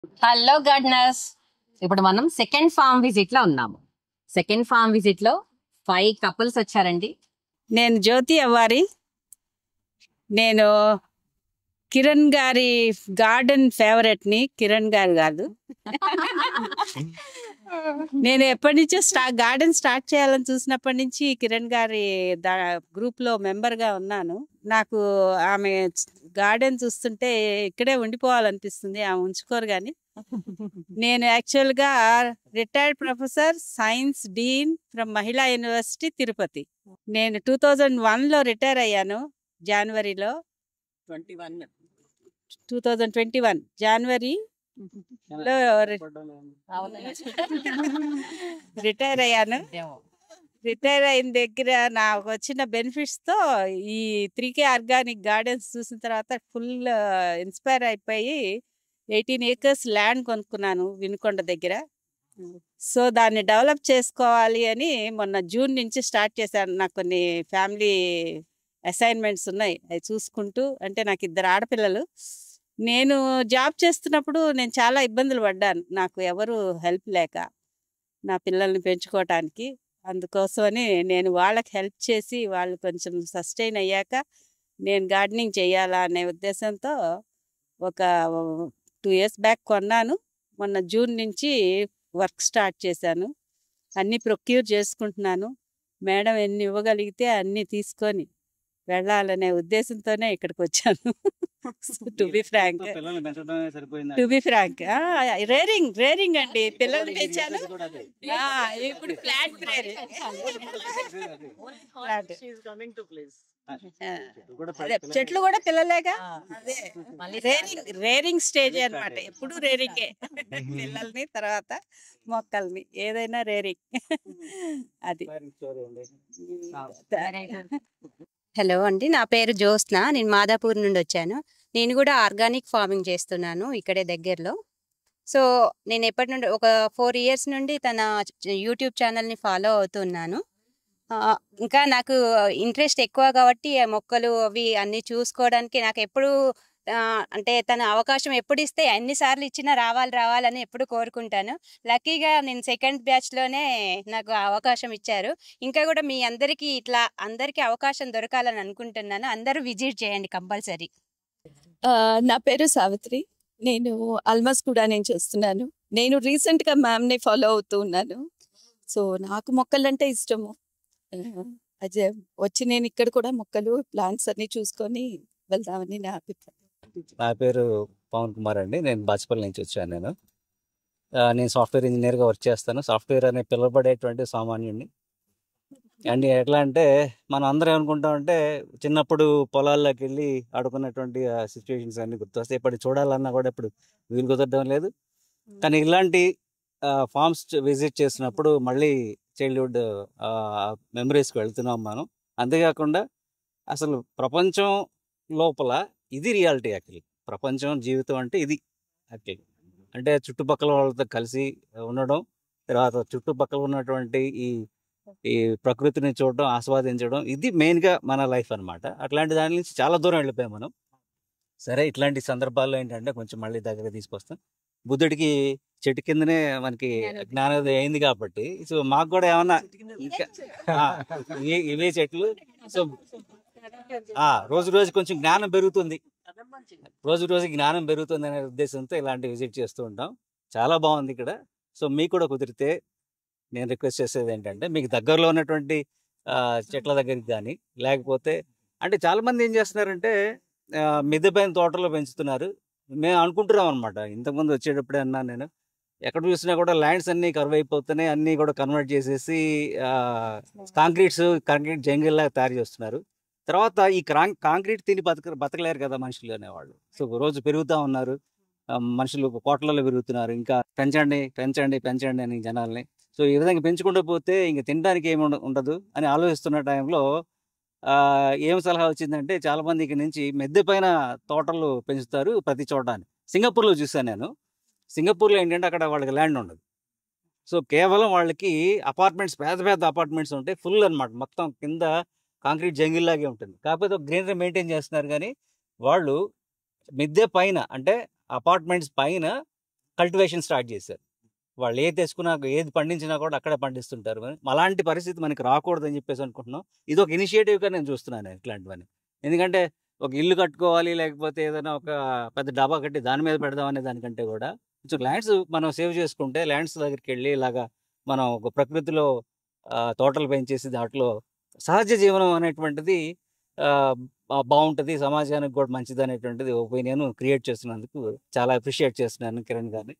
Hello gardeners. ఇప్పుడు మనం second form visit లో ఉన్నాము. సెకండ్ ఫార్మ్ విజిట్ లో 5 కపుల్స్ వచ్చారండి. నేను జ్యోతి అవ్వారి. నేను కిరణ్ గారి గార్డెన్ ఫేవరెట్ ని. కిరణ్ గారు కాదు, నేను ఎప్పటి నుంచో గార్డెన్ స్టార్ట్ చేయాలని చూసినప్పటి నుంచి కిరణ్ గారి గ్రూప్ లో మెంబర్ గా ఉన్నాను. నాకు ఆమె గార్డెన్ చూస్తుంటే ఇక్కడే ఉండిపోవాలనిపిస్తుంది. ఆమె ఉంచుకోరు కానీ. నేను యాక్చువల్ గా retired professor, science dean from Mahila university Tirupati. నేను 2001 లో రిటైర్ అయ్యాను. జనవరిలో 2021 జనవరి రిటైర్ అయ్యాను. రిటైర్ అయిన దగ్గర నాకు వచ్చిన బెనిఫిట్స్ తో ఈ 3K ఆర్గానిక్ గార్డెన్స్ చూసిన తర్వాత ఫుల్ ఇన్స్పైర్ అయిపోయి 18 acres ల్యాండ్ కొనుక్కున్నాను వినుకొండ దగ్గర. సో దాన్ని డెవలప్ చేసుకోవాలి అని మొన్న జూన్ నుంచి స్టార్ట్ చేశాను. నాకు కొన్ని ఫ్యామిలీ అసైన్మెంట్స్ ఉన్నాయి, అవి చూసుకుంటూ. అంటే నాకు 2 ఆడపిల్లలు. నేను జాబ్ చేస్తున్నప్పుడు నేను చాలా ఇబ్బందులు పడ్డాను, నాకు ఎవరు హెల్ప్ లేక నా పిల్లల్ని పెంచుకోవటానికి. అందుకోసమని నేను వాళ్ళకి హెల్ప్ చేసి వాళ్ళు కొంచెం సస్టైన్ అయ్యాక నేను గార్డెనింగ్ చేయాలా అనే ఉద్దేశంతో ఒక 2 years బ్యాక్ కొన్నాను. మొన్న జూన్ నుంచి వర్క్ స్టార్ట్ చేశాను. అన్నీ ప్రొక్యూర్ చేసుకుంటున్నాను. మేడం ఎన్ని ఇవ్వగలిగితే అన్నీ తీసుకొని వెళ్ళాలనే ఉద్దేశంతోనే ఇక్కడికి వచ్చాను. టు బి ఫ్రాంక్ రేరింగ్ అండి. పిల్లల్ని పెంచాను. ఇప్పుడు ప్లాంట్ చెట్లు కూడా పిల్లలేగా. అదే రేరింగ్ స్టేజ్ అన్నమాట. ఎప్పుడు రేరింగే. పిల్లల్ని తర్వాత మొక్కల్ని ఏదైనా రేరింగ్. అది. హలో అండి, నా పేరు జ్యోత్స్న. నేను మాదాపూర్ నుండి వచ్చాను. నేను కూడా ఆర్గానిక్ ఫార్మింగ్ చేస్తున్నాను ఇక్కడే దగ్గరలో. సో నేను ఎప్పటి నుండి ఒక 4 years నుండి తన యూట్యూబ్ ఛానల్ని ఫాలో అవుతున్నాను. ఇంకా నాకు ఇంట్రెస్ట్ ఎక్కువ కాబట్టి ఆ మొక్కలు అవి అన్నీ చూసుకోవడానికి నాకు ఎప్పుడు అంటే తన అవకాశం ఎప్పుడు ఇస్తే ఎన్నిసార్లు ఇచ్చినా రావాలని ఎప్పుడు కోరుకుంటాను. లక్కీగా నేను సెకండ్ బ్యాచ్లోనే నాకు అవకాశం ఇచ్చారు. ఇంకా కూడా మీ అందరికీ ఇట్లా అందరికీ అవకాశం దొరకాలని అనుకుంటున్నాను. అందరూ విజిట్ చేయండి కంపల్సరీ. నా పేరు సావిత్రి. నేను అల్మస్ కూడా నుంచి వస్తున్నాను. నేను రీసెంట్గా మ్యామ్ని ఫాలో అవుతూ ఉన్నాను. సో నాకు మొక్కలంటే ఇష్టము. అదే వచ్చి నేను ఇక్కడ కూడా మొక్కలు ప్లాంట్స్ అన్ని చూసుకొని వెళ్దామని నా అభిప్రాయం. నా పేరు పవన్ కుమార్ అండి. నేను బాచిపల్లి నుంచి వచ్చాను. నేను సాఫ్ట్వేర్ ఇంజనీర్గా వర్క్ చేస్తాను. సాఫ్ట్వేర్ అనే పిలువబడేటువంటి సామాన్యుడిని. అండ్ ఎట్లా అంటే మనం అందరం ఏమనుకుంటామంటే చిన్నప్పుడు పొలాల్లోకి వెళ్ళి ఆడుకున్నటువంటి సిచ్యువేషన్స్ అన్ని గుర్తొస్తాయి. ఇప్పుడు చూడాలన్నా కూడా ఇప్పుడు వీలు కుదరడం లేదు. కానీ ఇలాంటి ఫార్మ్స్ విజిట్ చేసినప్పుడు మళ్ళీ చైల్డ్హుడ్ మెమరీస్కి వెళ్తున్నాం మనం. అంతేకాకుండా అసలు ప్రపంచం లోపల ఇది రియాలిటీ. యాక్చువల్లీ ప్రపంచం జీవితం అంటే ఇది యాక్చువల్లీ. అంటే చుట్టుపక్కల వాళ్ళతో కలిసి ఉండడం, తర్వాత చుట్టుపక్కల ఉన్నటువంటి ఈ ప్రకృతిని చూడడం, ఆస్వాదించడం, ఇది మెయిన్గా మన లైఫ్ అనమాట. అట్లాంటి దాని నుంచి చాలా దూరం వెళ్ళిపోయాం మనం. సరే, ఇట్లాంటి సందర్భాల్లో ఏంటంటే కొంచెం మళ్ళీ దగ్గర తీసుకొస్తాం. బుద్ధుడికి చెట్టు కిందనే మనకి జ్ఞానోదయం అయింది కాబట్టి, సో మాకు కూడా ఏమన్నా ఇంకా ఇవే చెట్లు. సో రోజు రోజు కొంచెం జ్ఞానం పెరుగుతుంది, జ్ఞానం పెరుగుతుంది అనే ఉద్దేశంతో ఇలాంటి విజిట్ చేస్తూ ఉంటాం. చాలా బాగుంది ఇక్కడ. సో మీకు కూడా కుదిరితే నేను రిక్వెస్ట్ చేసేది ఏంటంటే, మీకు దగ్గరలో ఉన్నటువంటి చెట్ల దగ్గరికి కానీ, లేకపోతే అంటే చాలామంది ఏం చేస్తున్నారంటే మిద్దె పైన తోటలో పెంచుతున్నారు. మేము అనుకుంటున్నాం అనమాట. ఇంతకుముందు వచ్చేటప్పుడే అన్నాను నేను, ఎక్కడ చూసినా కూడా ల్యాండ్స్ అన్నీ కరువు అయిపోతున్నాయి, అన్నీ కూడా కన్వర్ట్ చేసేసి కాంక్రీట్ జంగిల్లాగా తయారు చేస్తున్నారు. తర్వాత ఈ కాంక్రీట్ తిని బతకలేరు కదా మనుషులు అనేవాళ్ళు. సో రోజు పెరుగుతూ ఉన్నారు, మనుషులు కోట్లలో పెరుగుతున్నారు. ఇంకా పెంచండి అని జనాల్ని. సో ఈ విధంగా పెంచుకుంటూ పోతే ఇంక తినడానికి ఏమి ఉండదు అని ఆలోచిస్తున్న టైంలో ఏం సలహా వచ్చిందంటే, చాలామంది ఇక్కడ నుంచి మిద్దె పైన తోటలు పెంచుతారు ప్రతి చోటాన్ని. సింగపూర్లో చూశాను నేను. సింగపూర్లో ఏంటంటే అక్కడ వాళ్ళకి ల్యాండ్ ఉండదు. సో కేవలం వాళ్ళకి అపార్ట్మెంట్స్, పెద్ద అపార్ట్మెంట్స్ ఉంటాయి, ఫుల్ అనమాట. మొత్తం కింద కాంక్రీట్ జంగిల్ లాగే ఉంటుంది. కాకపోతే ఒక గ్రీనరీ మెయింటైన్ చేస్తున్నారు. కానీ వాళ్ళు మిద్దె పైన, అంటే అపార్ట్మెంట్స్ పైన కల్టివేషన్ స్టార్ట్ చేశారు. వాళ్ళు ఏది తెచ్చుకున్నా ఏది పండించినా కూడా అక్కడే పండిస్తుంటారు. అలాంటి పరిస్థితి మనకి రాకూడదని చెప్పేసి అనుకుంటున్నాం. ఇది ఒక ఇనిషియేటివ్గా నేను చూస్తున్నాను ఇట్లాంటివన్నీ. ఎందుకంటే ఒక ఇల్లు కట్టుకోవాలి, లేకపోతే ఏదైనా ఒక పెద్ద డాబా కట్టి దాని మీద పెడదాం అనే దానికంటే కూడా కొంచెం ల్యాండ్స్ మనం సేవ్ చేసుకుంటే, ల్యాండ్స్ దగ్గరికి వెళ్ళి ఇలాగా మనం ఒక ప్రకృతిలో తోటలు పెంచేసి దాంట్లో సహజ జీవనం అనేటువంటిది బాగుంటుంది, సమాజానికి కూడా మంచిది అనేటువంటిది ఒపీనియన్ క్రియేట్ చేస్తున్నందుకు చాలా అప్రిషియేట్ చేస్తున్నాను కిరణ్ గారిని.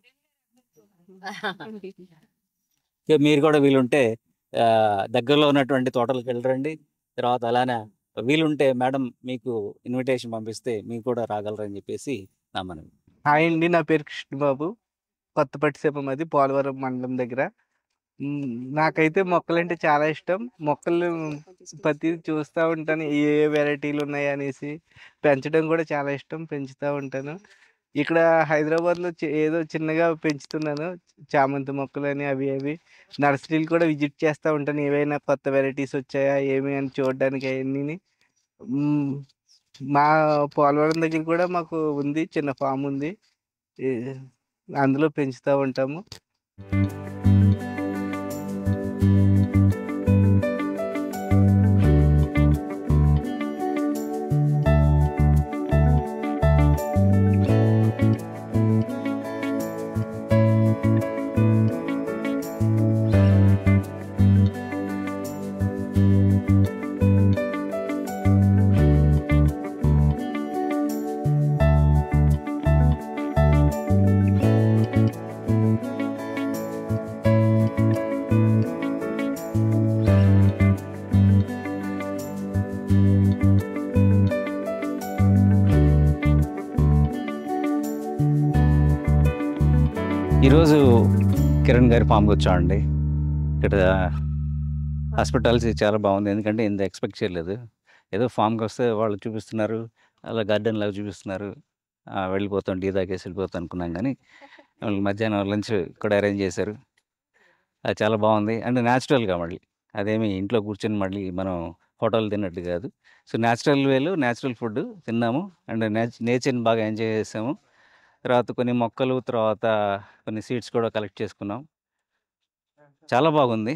మీరు కూడా వీలుంటే దగ్గరలో ఉన్నటువంటి తోటలకు వెళ్ళరండి. తర్వాత అలానే వీలుంటే మేడం మీకు ఇన్విటేషన్ పంపిస్తే మీకు కూడా రాగలరని చెప్పేసి నా మనవి. హాయ్ అండి, నా పేరు కృష్ణబాబు. కొత్తపట్టిసీమ, మాది పోలవరం మండలం దగ్గర. నాకైతే మొక్కలంటే చాలా ఇష్టం. మొక్కలు ప్రతి చూస్తూ ఉంటాను, ఏ వెరైటీలు ఉన్నాయి అనేసి. పెంచడం కూడా చాలా ఇష్టం, పెంచుతూ ఉంటాను. ఇక్కడ హైదరాబాద్లో ఏదో చిన్నగా పెంచుతున్నాను, చామంతి మొక్కలని అవి నర్సరీలు కూడా విజిట్ చేస్తూ ఉంటాను. ఏవైనా కొత్త వెరైటీస్ వచ్చాయా ఏమి అని చూడడానికి అవన్నీ. మా పోలవరం దగ్గర కూడా మాకు ఉంది, చిన్న ఫామ్ ఉంది, అందులో పెంచుతూ ఉంటాము. ఈరోజు కిరణ్ గారి ఫామ్కి వచ్చామండి. ఇక్కడ హాస్పిటాలిటీ చాలా బాగుంది, ఎందుకంటే ఇంత ఎక్స్పెక్ట్ చేయలేదు. ఏదో ఫామ్కి వస్తే వాళ్ళు చూపిస్తున్నారు, అలా గార్డెన్ లాగా చూపిస్తున్నారు, వెళ్ళిపోతాం టీ తాగేసి వెళ్ళిపోతాం అనుకున్నాం. కానీ మధ్యాహ్నం లంచ్ కూడా అరేంజ్ చేశారు, అది చాలా బాగుంది. అండ్ న్యాచురల్గా, మళ్ళీ అదేమి ఇంట్లో కూర్చొని మళ్ళీ మనం హోటల్ తిన్నట్టు కాదు. సో న్యాచురల్ వేలో న్యాచురల్ ఫుడ్ తిన్నాము, అండ్ నేచర్ని బాగా ఎంజాయ్ చేసాము. తర్వాత కొన్ని మొక్కలు, తర్వాత కొన్ని సీడ్స్ కూడా కలెక్ట్ చేసుకున్నాం. చాలా బాగుంది.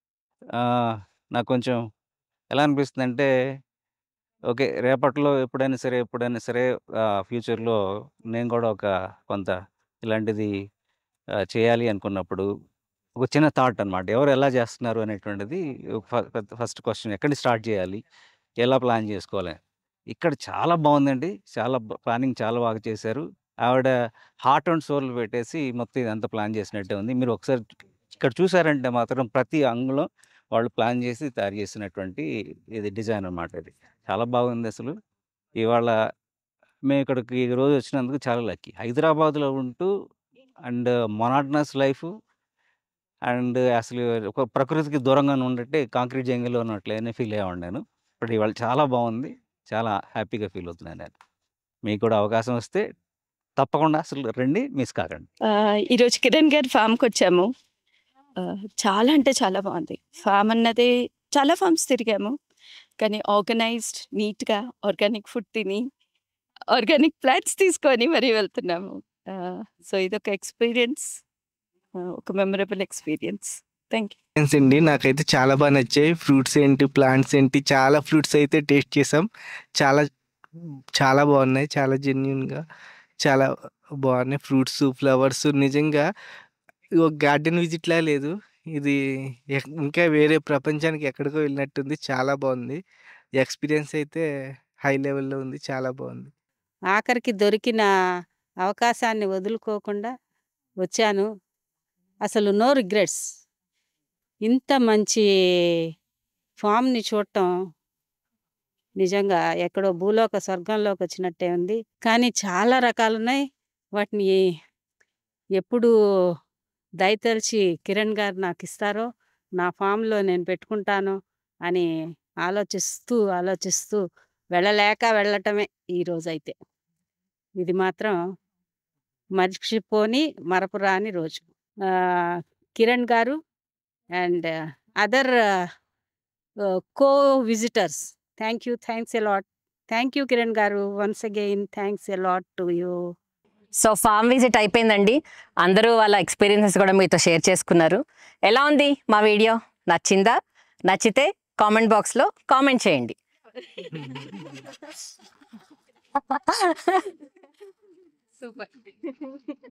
నాకు కొంచెం ఎలా అనిపిస్తుంది అంటే, ఓకే, రేపట్లో ఎప్పుడైనా సరే ఫ్యూచర్లో నేను కూడా కొంత ఇలాంటిది చేయాలి అనుకున్నప్పుడు ఒక చిన్న థాట్ అనమాట, ఎవరు ఎలా చేస్తున్నారు అనేటువంటిది ఫస్ట్ క్వశ్చన్, ఎక్కడి స్టార్ట్ చేయాలి, ఎలా ప్లాన్ చేసుకోవాలి. ఇక్కడ చాలా బాగుందండి, చాలా ప్లానింగ్ చాలా బాగా చేశారు. ఆవిడ హార్ట్ అండ్ సోల్ పెట్టేసి మొత్తం ఇదంతా ప్లాన్ చేసినట్టే ఉంది. మీరు ఒకసారి ఇక్కడ చూసారంటే మాత్రం ప్రతి అంగుళం వాళ్ళు ప్లాన్ చేసి తయారు చేసినటువంటి ఇది డిజైన్ అనమాట. ఇది చాలా బాగుంది అసలు. ఇవాళ మేము ఇక్కడికి ఈ రోజు వచ్చినందుకు చాలా లక్కీ. హైదరాబాద్లో ఉంటూ అండ్ మొనాటనస్ లైఫ్, అండ్ అసలు ఒక ప్రకృతికి దూరంగా ఉన్నట్టే కాంక్రీట్ జంగిల్లో ఉన్నట్లే ఫీల్ అయ్యాను నేను. బట్ ఇవాళ చాలా బాగుంది, చాలా హ్యాపీగా ఫీల్ అవుతున్నాను నేను. మీకు కూడా అవకాశం వస్తే తప్పకుండా అసలు రండి, మిస్ కాకండి. ఈరోజు కిరణ్ గారి ఫామ్కి వచ్చాము. చాలా అంటే చాలా బాగుంది ఫామ్ అన్నది. చాలా ఫామ్స్ తిరిగాము, కానీ ఆర్గనైజ్డ్, నీట్గా ఆర్గానిక్ ఫుడ్ తిని ఆర్గానిక్ ప్లాంట్స్ తీసుకొని మరీ వెళ్తున్నాము. సో ఇదొక ఎక్స్పీరియన్స్, ఒక మెమరబుల్ ఎక్స్పీరియన్స్. థ్యాంక్ యూ అండి, నాకైతే చాలా బాగా నచ్చాయి. ఫ్రూట్స్ ఏంటి, ప్లాంట్స్ ఏంటి, చాలా ఫ్రూట్స్ అయితే టేస్ట్ చేసాం. చాలా చాలా బాగున్నాయి, చాలా జెన్యున్గా చాలా బాగున్నాయి. ఫ్రూట్స్, ఫ్లవర్స్ నిజంగా ఒక గార్డెన్ విజిట్లా లేదు, ఇది ఇంకా వేరే ప్రపంచానికి ఎక్కడికో వెళ్ళినట్టుంది. చాలా బాగుంది, ఎక్స్పీరియన్స్ అయితే హై లెవెల్లో ఉంది, చాలా బాగుంది. ఆఖరికి దొరికిన అవకాశాన్ని వదులుకోకుండా వచ్చాను. అసలు నో రిగ్రెట్స్. ఇంత మంచి ఫామ్ని చూడటం నిజంగా ఎక్కడో భూలోక స్వర్గంలోకి వచ్చినట్టే ఉంది. కానీ చాలా రకాలు ఉన్నాయి. వాటిని ఎప్పుడు దయతలిచి కిరణ్ గారు నాకు ఇస్తారో, నా ఫామ్లో నేను పెట్టుకుంటాను అని ఆలోచిస్తూ వెళ్ళటమే ఈరోజైతే. ఇది మాత్రం మర్చిపోని మరపురాని రోజు. కిరణ్ గారు and other co-visitors, thanks a lot. Thank you Kiran garu, once again thanks a lot to you. So farm visit అయిపోయిందండి. అందరూ వాళ్ళ ఎక్స్పీరియన్సెస్ కూడా మీతో షేర్ చేసుకున్నారు. ఎలా ఉంది మా వీడియో? నచ్చిందా? నచ్చితే కామెంట్ బాక్స్లో కామెంట్ చేయండి. సూపర్.